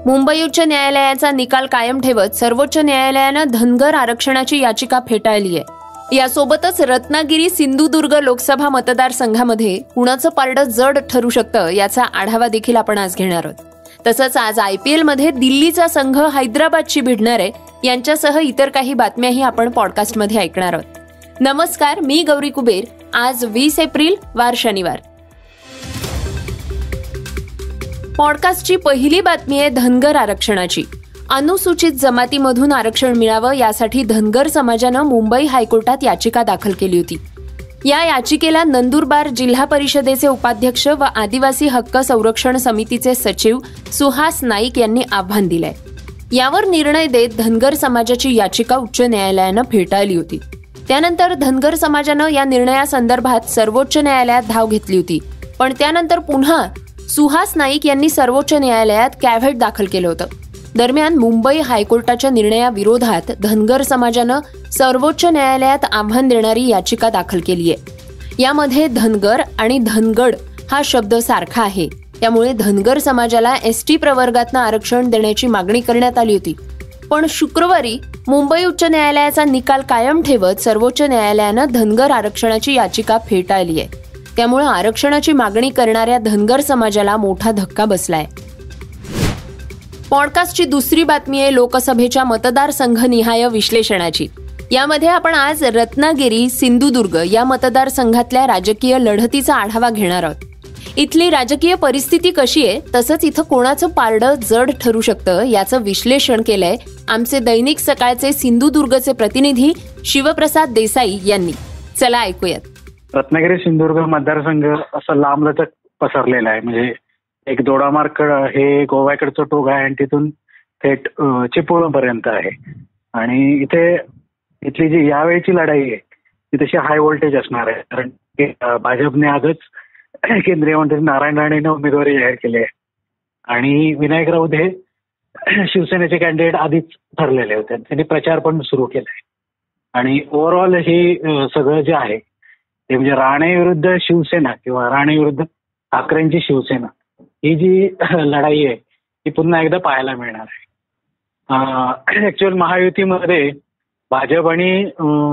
मुंबई उच्च न्यायालयाचा निकाल कायम ठेवत सर्वोच्च न्यायालयानं धनगर आरक्षणाची याचिका फेटाळली आहे. यासोबतच रत्नागिरी सिंधुदुर्ग लोकसभा मतदारसंघामध्ये कुणाचं पारडं जड ठरू शकतं याचा आढावा देखील आपण आज घेणार आहोत. तसंच आज IPL मध्ये दिल्लीचा संघ हैदराबादशी भिडणार आहे, यांच्यासह इतर काही बातम्याही आपण पॉडकास्टमध्ये ऐकणार आहोत. नमस्कार, मी गौरी कुबेर. आज 20 एप्रिल वार शनिवार. पॉडकास्टची पहिली बातमी आहे धनगर आरक्षणाची. अनुसूचित जमातीमधून आरक्षण मिळावं यासाठी धनगर समाजानं मुंबई हायकोर्टात याचिका दाखल केली होती. या याचिकेला नंदुरबार जिल्हा परिषदेचे उपाध्यक्ष व आदिवासी हक्क संरक्षण समितीचे सचिव सुहास नाईक यांनी आव्हान दिलंय. यावर निर्णय देत धनगर समाजाची याचिका उच्च न्यायालयानं फेटाळली होती. त्यानंतर धनगर समाजानं या निर्णयासंदर्भात सर्वोच्च न्यायालयात धाव घेतली होती. पण त्यानंतर पुन्हा सुहास नाईक यांनी सर्वोच्च न्यायालयात कॅव्हेट दाखल केलं होतं. दरम्यान मुंबई हायकोर्टाच्या निर्णयाविरोधात धनगर समाजानं सर्वोच्च न्यायालयात आव्हान देणारी याचिका दाखल केली आहे. यामध्ये धनगर आणि धनगड हा शब्द सारखा आहे. त्यामुळे धनगर समाजाला ST प्रवर्गातनं आरक्षण देण्याची मागणी करण्यात आली होती. पण शुक्रवारी मुंबई उच्च न्यायालयाचा निकाल कायम ठेवत सर्वोच्च न्यायालयानं धनगर आरक्षणाची याचिका फेटाळली आहे. त्यामुळे आरक्षणाची मागणी करणाऱ्या धनगर समाजाला मोठा धक्का बसलाय. पॉडकास्टची दुसरी बातमी आहे लोकसभेच्या मतदारसंघनिहाय विश्लेषणाची. यामध्ये आपण आज रत्नागिरी सिंधुदुर्ग या मतदारसंघातल्या राजकीय लढतीचा आढावा घेणार आहोत. इथली राजकीय परिस्थिती कशी आहे, तसंच इथं कोणाचं पारडं जड ठरू शकतं याचं विश्लेषण केलंय आमचे दैनिक सकाळचे सिंधुदुर्गचे प्रतिनिधी शिवप्रसाद देसाई यांनी. चला ऐकूयात. रत्नागिरी सिंधुदुर्ग मतदारसंघ असं लांबलचक पसरलेला आहे. म्हणजे एक दोडामार्ग हे गोव्याकडचं टोक आहे आणि तिथून थेट चिपळूणपर्यंत आहे. आणि इथली जी यावेळीची लढाई आहे ती तशी हाय व्होल्टेज असणार आहे. कारण भाजपने आजच केंद्रीय मंत्री नारायण राणेंना उमेदवारी जाहीर केली आहे आणि विनायक राऊत हे शिवसेनेचे कॅन्डिडेट आधीच ठरलेले होते. त्यांनी प्रचार पण सुरू केलाय. आणि ओव्हरऑल हे सगळं जे आहे ते म्हणजे राणे विरुद्ध शिवसेना किंवा राणे विरुद्ध ठाकरेंची शिवसेना ही जी लढाई आहे ती पुन्हा एकदा पाहायला मिळणार आहे. ऍक्च्युअल महायुतीमध्ये भाजप आणि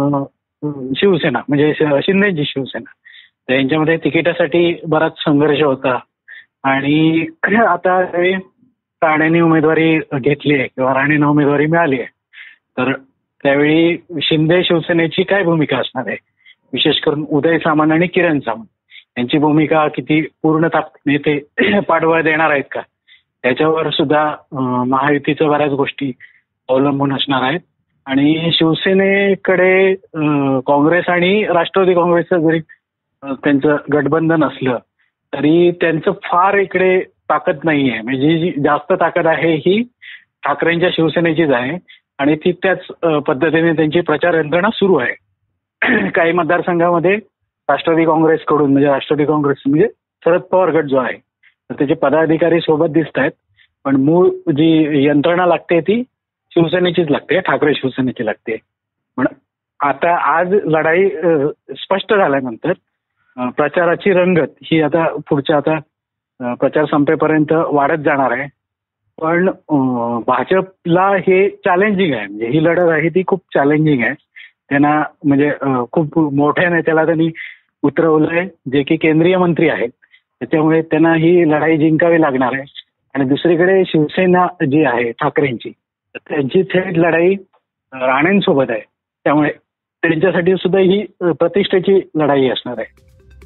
शिवसेना म्हणजे शिंदेची शिवसेना यांच्यामध्ये तिकिटासाठी बराच संघर्ष होता. आणि आता राणेंनी उमेदवारी घेतली आहे किंवा राणेंना उमेदवारी मिळाली आहे, तर त्यावेळी शिंदे शिवसेनेची काय भूमिका असणार आहे, विशेष करून उदय सामंत आणि किरण सामंत यांची भूमिका किती पूर्ण ताकदीने ते पाठबळ देणार आहेत का, त्याच्यावर सुद्धा महायुतीच्या बऱ्याच गोष्टी अवलंबून असणार आहेत. आणि शिवसेनेकडे काँग्रेस आणि राष्ट्रवादी काँग्रेसचं जरी त्यांचं गठबंधन असलं तरी त्यांचं फार इकडे ताकद नाही आहे. म्हणजे जी जास्त ताकद आहे ही ठाकरेंच्या शिवसेनेचीच आहे आणि ती त्याच पद्धतीने त्यांची प्रचार यंत्रणा सुरू आहे. काही मतदारसंघामध्ये राष्ट्रवादी काँग्रेसकडून म्हणजे राष्ट्रवादी काँग्रेस म्हणजे शरद पवार गट जो आहे तर त्याचे पदाधिकारी सोबत दिसत आहेत, पण मूळ जी यंत्रणा लागते ती शिवसेनेचीच लागते, ठाकरे शिवसेनेची लागते. पण आता आज लढाई स्पष्ट झाल्यानंतर प्रचाराची रंगत ही आता पुढच्या आता प्रचार संपेपर्यंत वाढत जाणार आहे. पण भाजपला हे चॅलेंजिंग आहे. म्हणजे ही लढत आहे ती खूप चॅलेंजिंग आहे. त्यांना म्हणजे खूप मोठ्या नेत्याला त्यांनी उतरवलंय जे की केंद्रीय मंत्री आहेत, त्याच्यामुळे त्यांना ही लढाई जिंकावी लागणार आहे. आणि दुसरीकडे शिवसेना जी आहे ठाकरेंची त्यांची थेट लढाई राणेंसोबत आहे, त्यामुळे त्यांच्यासाठी सुद्धा ही प्रतिष्ठेची लढाई असणार आहे.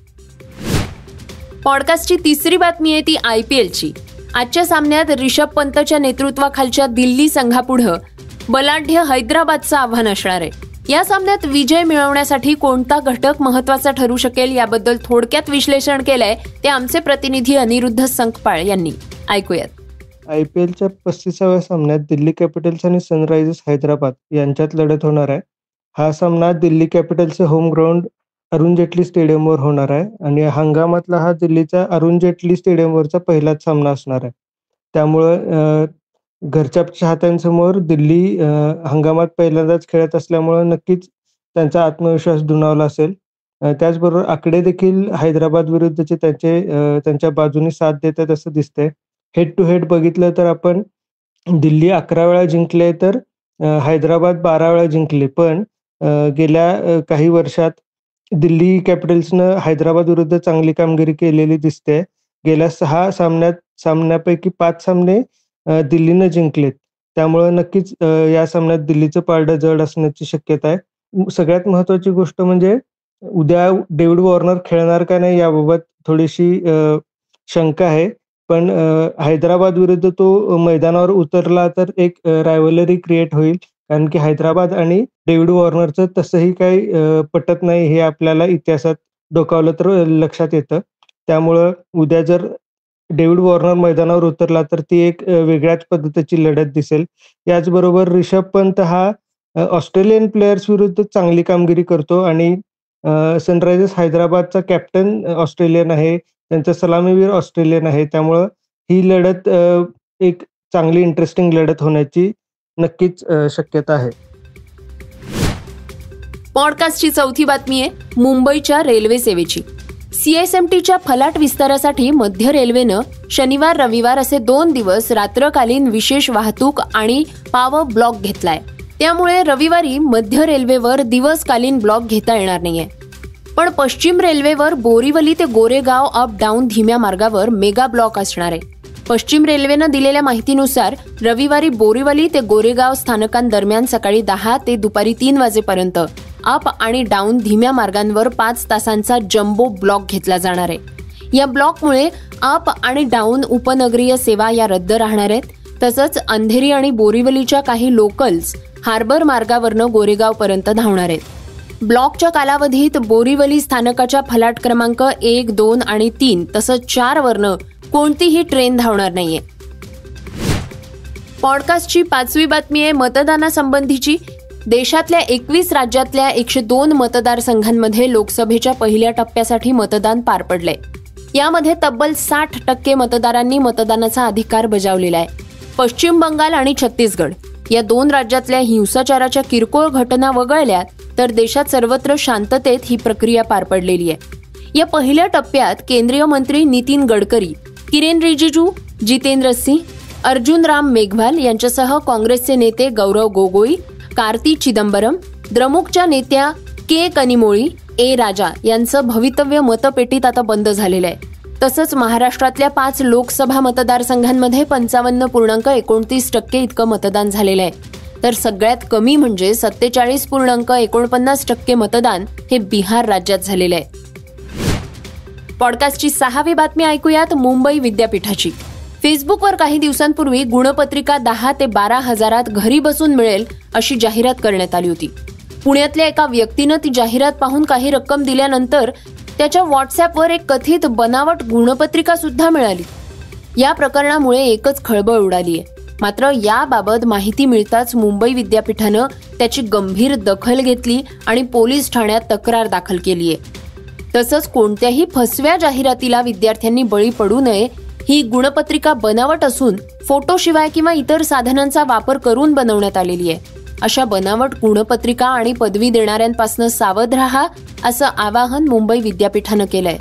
पॉडकास्टची तिसरी बातमी आहे ती IPLची. आजच्या सामन्यात रिषभ पंतच्या नेतृत्वाखालच्या दिल्ली संघापुढं बलाढ्य हैदराबादचं आव्हान असणार आहे. या सामन्यात विजय मिळवण्यासाठी कोणता घटक महत्वाचा ठरू शकेल याबद्दल थोडक्यात विश्लेषण केलंय ते आमचे प्रतिनिधी अनिरुद्ध संकपाळ यांनी. ऐकूयात. IPLच्या 35व्या सामन्यात दिल्ली कॅपिटल्स आणि सनरायझर्स हैदराबाद यांच्यात लढत होणार आहे. हा सामना दिल्ली कॅपिटल्सचे होम ग्राउंड अरुण जेटली स्टेडियमवर होणार आहे आणि हंगामातला हा दिल्लीचा अरुण जेटली स्टेडियमवरचा पहिलाच सामना असणार आहे. त्यामुळं घरच्या चाहत्यांसमोर दिल्ली हंगामात पहिल्यांदाच खेळत असल्यामुळं नक्कीच त्यांचा आत्मविश्वास दुणावला असेल. त्याचबरोबर आकडे देखील हैदराबाद विरुद्धचे त्यांच्या बाजूने साथ देतात असं दिसतंय. हेड टू हेड बघितलं तर आपण दिल्ली 11 वेळा जिंकले तर हैदराबाद 12 वेळा जिंकले. पण गेल्या काही वर्षात दिल्ली कॅपिटल्सनं हैदराबाद विरुद्ध चांगली कामगिरी केलेली दिसते. गेल्या 6 सामन्यापैकी 5 सामने दिल्लीनं जिंकलेत. त्यामुळं नक्कीच या सामन्यात दिल्लीचं पारडं जड असण्याची शक्यता आहे. सगळ्यात महत्त्वाची गोष्ट म्हणजे उद्या डेव्हिड वॉर्नर खेळणार का नाही याबाबत थोडीशी शंका आहे. पण हैदराबाद विरुद्ध तो मैदानावर उतरला तर एक रायव्हलरी क्रिएट होईल. कारण की हैदराबाद आणि डेव्हिड वॉर्नरचं तसंही काही पटत नाही हे आपल्याला इतिहासात डोकावलं तर लक्षात येतं. त्यामुळं उद्या जर डेव्हिड वॉर्नर मैदानावर उतरला तर ती एक वेगळ्याच पद्धतीची लढत दिसेल. याचबरोबर रिषभ पंत हा ऑस्ट्रेलियन प्लेयर्स विरुद्ध चांगली कामगिरी करतो आणि सनरायझर्स हैदराबादचा कॅप्टन ऑस्ट्रेलियन आहे, त्यांचा सलामीवीर ऑस्ट्रेलियन आहे. त्यामुळं ही लढत एक चांगली इंटरेस्टिंग लढत होण्याची नक्कीच शक्यता आहे. पॉडकास्टची चौथी बातमी आहे मुंबईच्या रेल्वे सेवेची. CSMTच्या फलाट विस्तारासाठी मध्य रेल्वेनं शनिवार रविवार असे 2 दिवस रात्रकालीन विशेष वाहतूक आणि पॉवर ब्लॉक घेतलाय. त्यामुळे रविवारी मध्य रेल्वेवर दिवसकालीन ब्लॉक घेता येणार नाहीये. पण पश्चिम रेल्वेवर बोरीवली ते गोरेगाव अप डाऊन धीम्या मार्गावर मेगा ब्लॉक असणार आहे. पश्चिम रेल्वेनं दिलेल्या माहितीनुसार रविवारी बोरीवली ते गोरेगाव स्थानकांदरम्यान सकाळी 10 ते दुपारी 3 वाजेपर्यंत अप आणि डाऊन धीम्या मार्गांवर 5 तासांचा जम्बो ब्लॉक घेतला जाणार आहे. या ब्लॉकमुळे अप आणि डाऊन उपनगरीय सेवा या रद्द राहणार आहेत. तसंच अंधेरी आणि बोरीवलीच्या काही लोकल्स हार्बर मार्गावरनं गोरेगावपर्यंत धावणार आहेत. ब्लॉकच्या कालावधीत बोरीवली स्थानकाच्या फलाट क्रमांक 1, 2 आणि 3 तसंच 4 वरनं कोणतीही ट्रेन धावणार नाहीये. पॉडकास्टची 5वी बातमी आहे मतदानासंबंधीची. देशातल्या 21 राज्यातल्या 102 मतदारसंघांमध्ये लोकसभेच्या पहिल्या टप्प्यासाठी मतदान पार पडलंय. यामध्ये तब्बल 60% मतदारांनी मतदानाचा अधिकार बजावलेला आहे. पश्चिम बंगाल आणि छत्तीसगड या 2 राज्यातल्या हिंसाचाराच्या किरकोळ घटना वगळल्या तर देशात सर्वत्र शांततेत ही प्रक्रिया पार पडलेली आहे. या पहिल्या टप्प्यात केंद्रीय मंत्री नितीन गडकरी, किरेन रिजिजू, जितेंद्र सिंह, अर्जुन राम मेघवाल यांच्यासह काँग्रेसचे नेते गौरव गोगोई, कार्ती चिदंबरम, द्रमुकच्या नेत्या के कनिमोळी, ए राजा यांचं भवितव्य मतपेटीत आता बंद झालेलं आहे. तसंच महाराष्ट्रातल्या 5 लोकसभा मतदारसंघांमध्ये 55.29% इतकं मतदान झालेलं आहे. तर सगळ्यात कमी म्हणजे 47.49% मतदान हे बिहार राज्यात झालेलं आहे. पॉडकास्टची 6वी बातमी ऐकूयात मुंबई विद्यापीठाची. फेसबुकवर काही दिवसांपूर्वी गुणपत्रिका 10 ते 12 हजारात घरी बसून मिळेल अशी जाहिरात करण्यात आली होती. पुण्यातल्या एका व्यक्तीनं ती जाहिरात पाहून काही रक्कम दिल्यानंतर त्याच्या व्हॉट्सअपवर एक कथित बनावट गुणपत्रिका सुद्धा मिळाली. या प्रकरणामुळे एकच खळबळ उडाली आहे. मात्र याबाबत माहिती मिळताच मुंबई विद्यापीठानं त्याची गंभीर दखल घेतली आणि पोलीस ठाण्यात तक्रार दाखल केली आहे. तसंच कोणत्याही फसव्या जाहिरातीला विद्यार्थ्यांनी बळी पडू नये. ही गुणपत्रिका बनावट असून फोटोशिवाय किंवा इतर साधनांचा वापर करून बनवण्यात आलेली आहे. अशा बनावट गुणपत्रिका आणि पदवी देणाऱ्यांपासून सावध राहा असं आवाहन मुंबई विद्यापीठानं केलंय.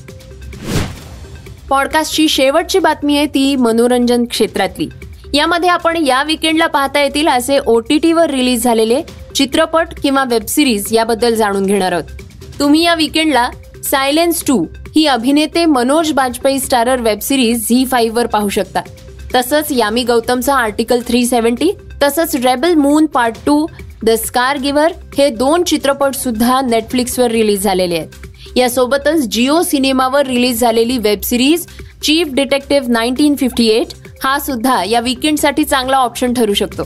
पॉडकास्टची शेवटची बातमी आहे ती मनोरंजन क्षेत्रातली. यामध्ये आपण या विकेंडला पाहता येतील असे OTTवर रिलीज झालेले चित्रपट किंवा वेबसिरीज याबद्दल जाणून घेणार आहोत. तुम्ही या विकेंडला सायलेन्स 2 ही अभिनेते मनोज बाजपेयी स्टारर वेबसिरीज झी5वर पाहू शकता. तसंच यामी गौतमचा आर्टिकल 370 तसंच rebel moon part 2 the scar giver हे 2 चित्रपट सुद्धा नेटफ्लिक्सवर रिलीज झालेले आहेत. यासोबतच जिओ सिनेमावर रिलीज झालेली वेबसिरीज चीफ डिटेक्टिव्ह 1958 हा सुद्धा या विकेंडसाठी चांगला ऑप्शन ठरू शकतो.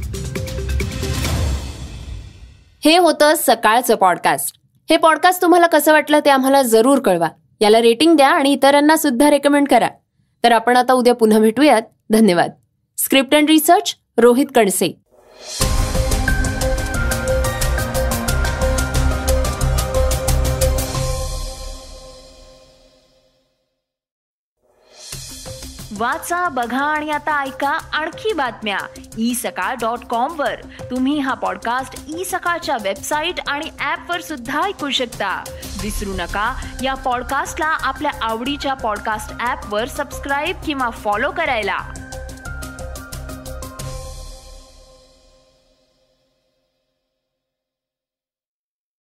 हे होतं सकाळचं पॉडकास्ट. हे पॉडकास्ट तुम्हाला कसं वाटलं ते आम्हाला जरूर कळवा. याला रेटिंग द्या आणि इतरांना सुद्धा रेकमेंड करा. तर आपण आता उद्या पुन्हा भेटूयात. धन्यवाद. Script and research Rohit Kanse. वाचा, बघा आणि आता ऐका आणखी बातम्या isakal.com वर. तुम्ही हा पॉडकास्ट isakal वेबसाईट आणि ऍपवर सुद्धा ऐकू शकता. विसरू नका या पॉडकास्टला आपल्या आवडीच्या पॉडकास्ट ऍपवर सबस्क्राईब किंवा फॉलो करायला.